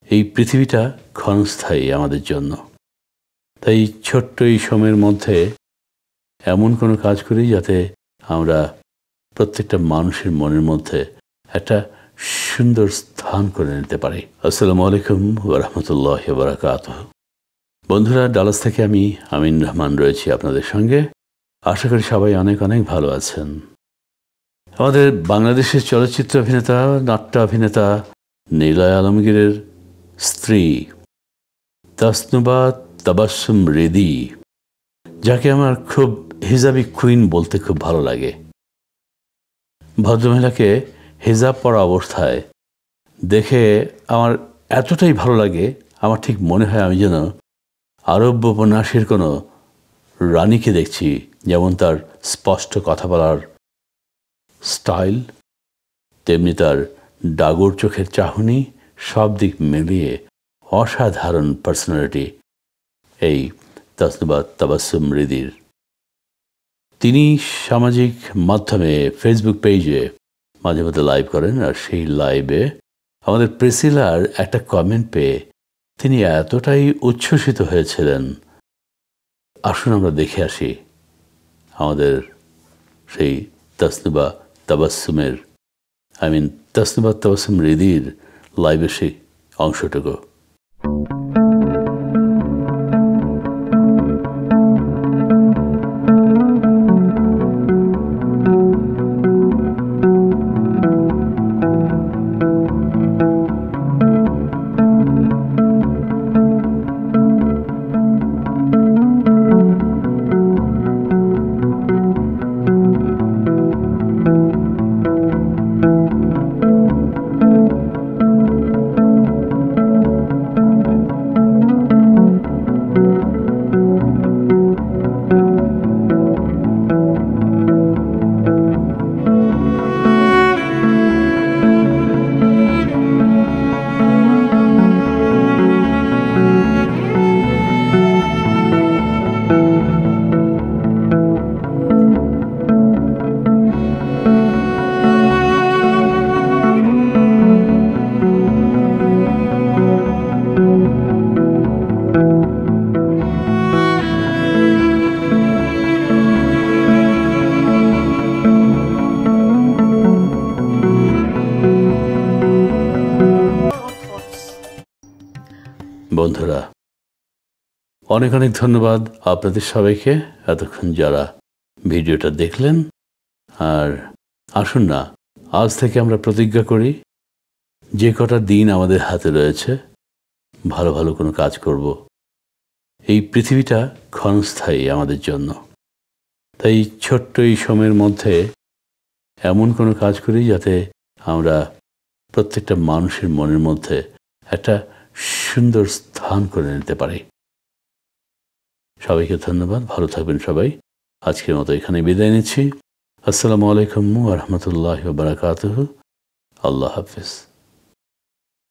এই পৃথিবীটা ক্ষণস্থায়ী আমাদের জন্য। তাই ছোট্ট এই সময়ের মধ্যে এমন কোনো কাজ করি যাতে আমরা প্রত্যেকটা মানুষের মনের মধ্যে একটা সুন্দর স্থান করে নিতে পারি। আসসালামু আলাইকুম ওয়া রাহমাতুল্লাহি ওয়া বারাকাতুহু। বন্ধুরা, ডালাস থেকে আমি আমিন রহমান রয়েছি আপনাদের সঙ্গে। আশা করি সবাই অনেক অনেক ভালো আছেন। আমাদের বাংলাদেশের চলচ্চিত্র অভিনেতা, নাট্য অভিনেতা নিলয় আলমগীরের স্ত্রী তাসনুভাহৃদি, যাকে আমার খুব হিজাবি কুইন বলতে খুব ভালো লাগে। ভদ্রমহিলাকে হিজাব পরা অবস্থায় দেখে আমার এতটাই ভালো লাগে, আমার ঠিক মনে হয় আমি যেন আরব্য উপন্যাসের কোনো রানীকে দেখছি। যেমন তার স্পষ্ট কথা বলার স্টাইল, তেমনি তার ডাগর চোখের চাহনি, সব দিক মিলিয়ে অসাধারণ পার্সোনালিটি এই তাসনুভাহৃদির। তিনি সামাজিক মাধ্যমে ফেসবুক পেজে মাঝে মধ্যে লাইভ করেন, আর সেই লাইভে আমাদের প্রেসিলার একটা কমেন্ট পেয়ে তিনি এতটাই উচ্ছ্বসিত হয়েছিলেন। আসুন আমরা দেখে আসি আমাদের সেই তাসনুভাহৃদির লাইভের সেই অংশটুকু। বন্ধুরা, অনেক অনেক ধন্যবাদ আপনাদের সবাইকে এতক্ষণ যারা ভিডিওটা দেখলেন। আর আসুন না, আজ থেকে আমরা প্রতিজ্ঞা করি যে কটা দিন আমাদের হাতে রয়েছে ভালো ভালো কোনো কাজ করব। এই পৃথিবীটা ক্ষণস্থায়ী আমাদের জন্য। তাই ছোট্ট এই সময়ের মধ্যে এমন কোনো কাজ করি যাতে আমরা প্রত্যেকটা মানুষের মনের মধ্যে একটা সুন্দর স্থান করে নিতে পারি। সবাইকে ধন্যবাদ, ভালো থাকবেন সবাই। আজকের মতো এখানে বিদায় নিচ্ছি। আসসালামু আলাইকুম ওয়া রাহমাতুল্লাহি ওয়া বারাকাতুহু। আল্লাহ হাফেজ।